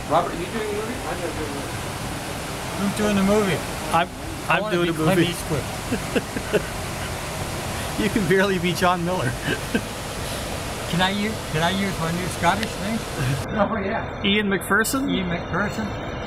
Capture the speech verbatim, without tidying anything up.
Robert, are you doing a movie? I'm not doing a movie. Who's doing the movie? I'm, I'm doing a movie. Clint Eastwood. You can barely be John Miller. Can I use, can I use my new Scottish name? Oh, yeah. Ian McPherson? Ian McPherson?